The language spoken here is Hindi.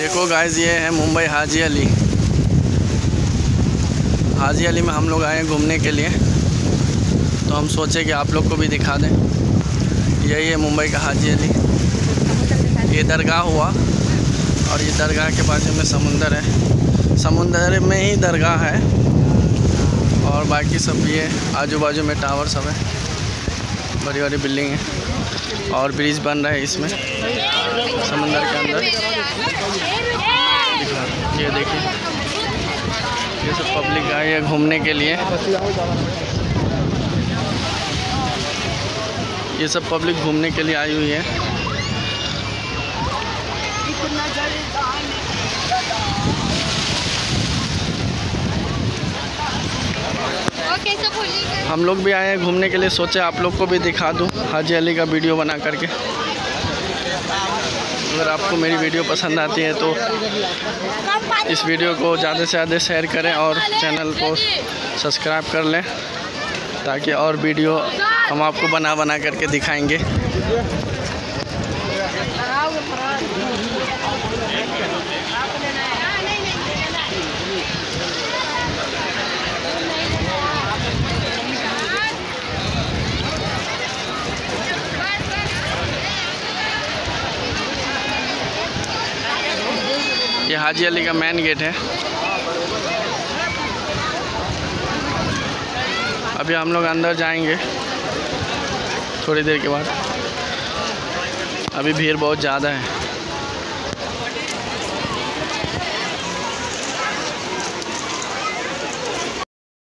देखो गाइस, ये है मुंबई हाजी अली। हाजी अली में हम लोग आए हैं घूमने के लिए, तो हम सोचे कि आप लोग को भी दिखा दें। यही है मुंबई का हाजी अली। ये दरगाह हुआ और ये दरगाह के बाजू में समुंदर है, समुंदर में ही दरगाह है। और बाकी सब ये आजू बाजू में टावर सब है, बड़ी बड़ी बिल्डिंग है और ब्रिज बन रहा है इसमें समुंदर के अंदर। ये देखिए, ये सब पब्लिक आई है घूमने के लिए। ये सब पब्लिक घूमने के लिए आई हुई है। हम लोग भी आए हैं घूमने के लिए, सोचे आप लोग को भी दिखा दूं हाजी अली का वीडियो बना करके। अगर आपको मेरी वीडियो पसंद आती है तो इस वीडियो को ज़्यादा से ज़्यादा शेयर करें और चैनल को सब्सक्राइब कर लें, ताकि और वीडियो हम आपको बना करके दिखाएंगे। ये हाजी अली का मेन गेट है। अभी हम लोग अंदर जाएंगे थोड़ी देर के बाद। अभी भीड़ बहुत ज़्यादा है।